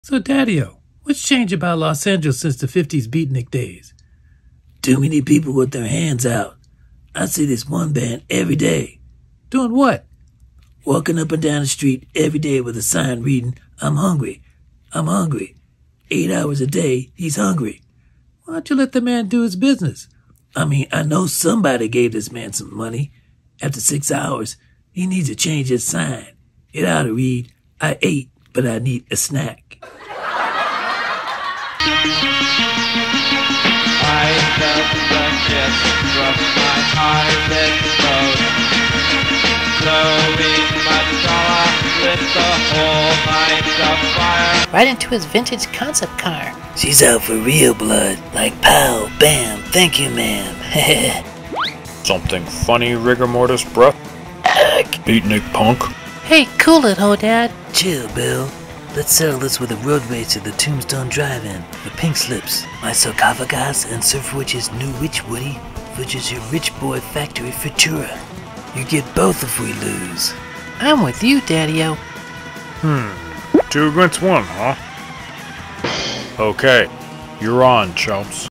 So, Daddyo, what's changed about Los Angeles since the 50s beatnik days? Too many people with their hands out. I see this one band every day. Doing what? Walking up and down the street every day with a sign reading, "I'm hungry. I'm hungry." 8 hours a day, he's hungry. Why don't you let the man do his business? I mean, I know somebody gave this man some money. After 6 hours, he needs to change his sign. It ought to read, "I ate, but I need a snack." I felt the kiss from my heart explode. Slowly, much taller, lit the whole night afire. Right into his vintage concept car. She's out for real blood, like pow, bam, thank you, ma'am. Something funny, rigor mortis, bruh? Beatnik punk? Hey, cool it, ho dad. Chill, Bill. Let's settle this with a road race to the Tombstone Drive-In. The pink slips, my sarcophagus, and Surf Witch's new witch Woody, which is your rich boy factory Futura. You get both if we lose. I'm with you, Daddyo. 2 against 1, huh? Okay, you're on, chumps.